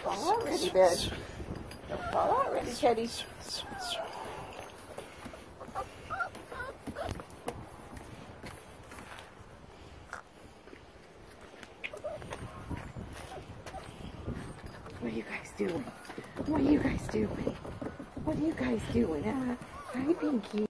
fall out ready, bed. Don't fall out ready, Teddy. What are you guys doing? What are you guys doing? What are you guys doing? Hi, Pinky.